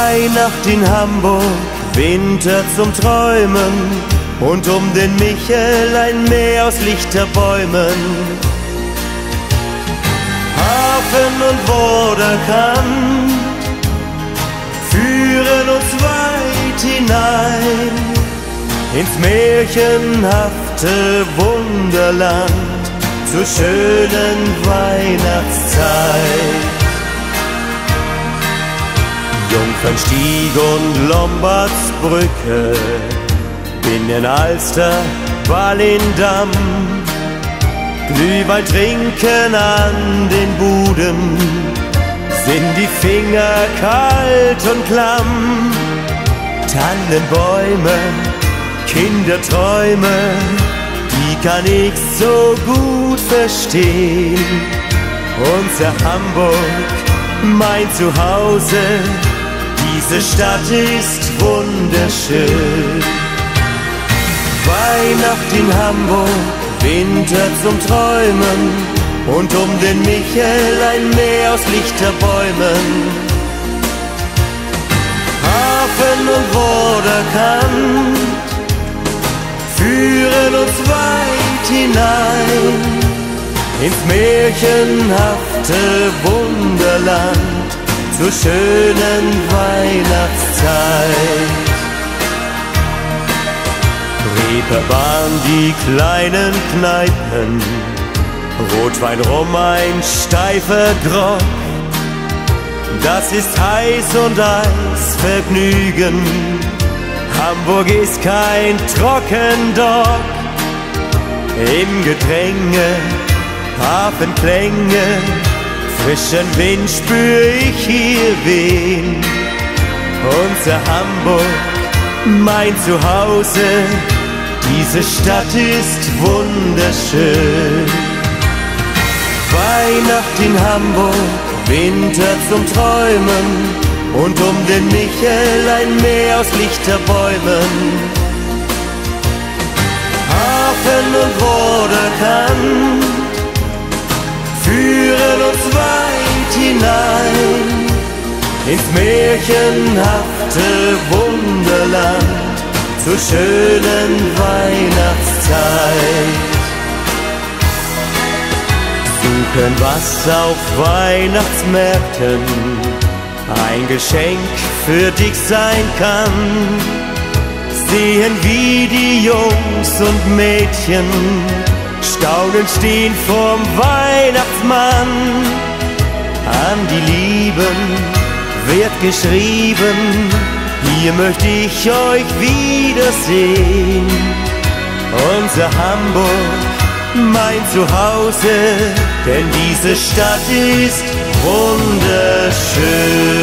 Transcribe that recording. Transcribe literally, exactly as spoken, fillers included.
Weihnacht in Hamburg, Winter zum Träumen und um den Michel ein Meer aus Lichterbäumen. Hafen und Vorderkant führen uns weit hinein ins märchenhafte Wunderland zur schönen Weihnachtszeit. Jungfernstieg und Lombardsbrücke, Binnenalster, Wallindamm, Glühwein trinken an den Buden, sind die Finger kalt und klamm. Tannenbäume, Kinderträume, die kann ich so gut verstehen. Unser Hamburg, mein Zuhause, diese Stadt ist wunderschön. Weihnacht in Hamburg, Winter zum Träumen und um den Michel ein Meer aus Lichterbäumen. Hafen und Vorderkant führen uns weit hinein ins märchenhafte Wunderland zur schönen Weihnachtszeit. Reeperbahn, die kleinen Kneipen, Rotwein, Rum, ein steifer Grog, das ist heiß und Eis Vergnügen. Hamburg ist kein Trockendock. Im Gedränge, Hafenklänge, frischen Wind spür ich hier wehen. Unser Hamburg, mein Zuhause, diese Stadt ist wunderschön. Weihnacht in Hamburg, Winter zum Träumen und um den Michel ein Meer aus Lichterbäumen. Hafen und Vorderkant führen uns weit hinein ins märchenhafte Wunderland zur schönen Weihnachtszeit. Suchen, was auf Weihnachtsmärkten ein Geschenk für dich sein kann. Sehen, wie die Jungs und Mädchen staunend stehen vorm Weihnachtsmann. An die Lieben wird geschrieben, hier möchte ich euch wiedersehen. Unser Hamburg, mein Zuhause, denn diese Stadt ist wunderschön.